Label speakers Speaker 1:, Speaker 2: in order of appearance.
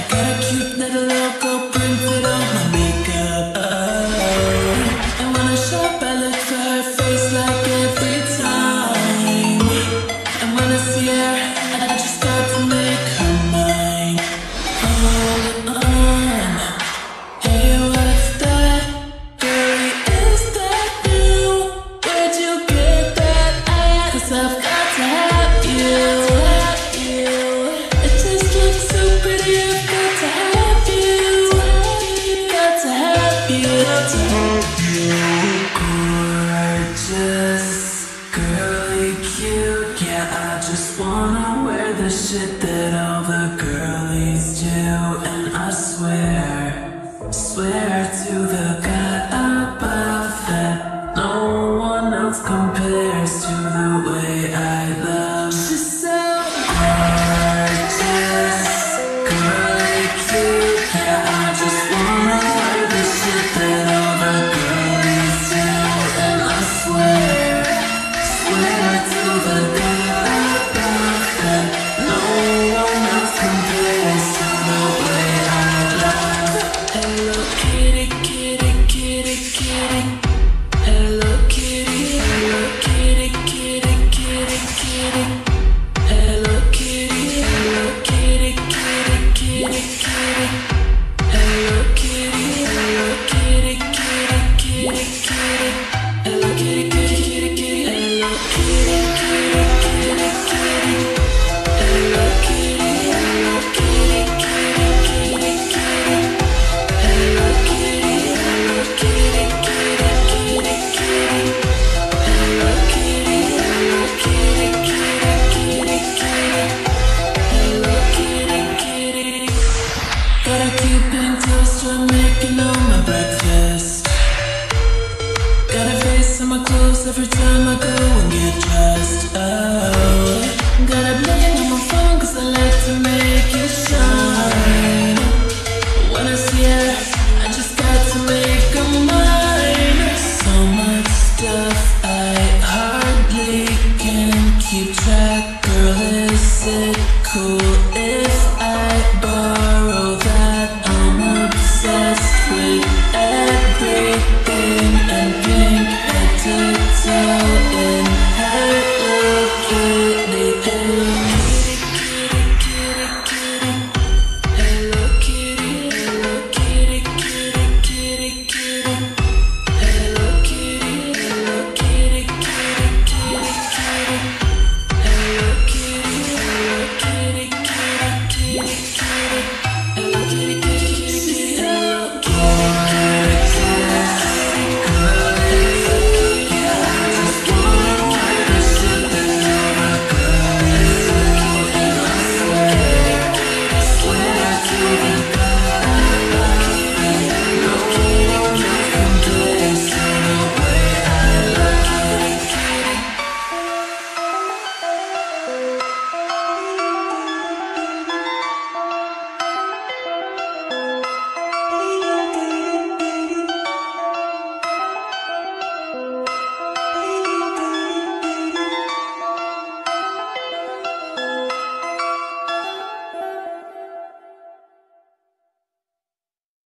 Speaker 1: Got a cute little logo printed on my makeup. And when I shop, I look for her face like every time. And when I see her, I just start to make her mine. Hold on. Hey, what's that? Girlie, is that you? Where'd you get that ass? 'Cause I've got to have you. It just looks so pretty, I've got to have you. Got to have you. Got to have you. Gorgeous, girly, cute. Yeah, I just wanna wear the shit that all the girlies do. And I swear to the God above that no one else compares to the way I love. She's so gorgeous, girly, cute. Yeah, I just wanna wear the shit that all the girlies do. And I swear to the God above that no one else compares to the way I love. Hello kitty, kitty, kitty, kitty. Hello kitty, hello kitty, kitty, kitty, kitty. Hello kitty, hello kitty, kitty, kitty, kitty. Hello kitty, hello kitty, kitty, kitty, kitty. Hello kitty, kitty, kitty, kitty. Hello kitty, kitty, kitty, kitty. Hello kitty, hello kitty, kitty, kitty, kitty. Hello kitty, hello kitty, kitty, kitty, kitty. Hello kitty, hello kitty, kitty, kitty, kitty. Hello kitty, kitty. Got a cute pink toast for making all my breakfast. Got a face on my clothes every time I go and get dressed. Oh, got a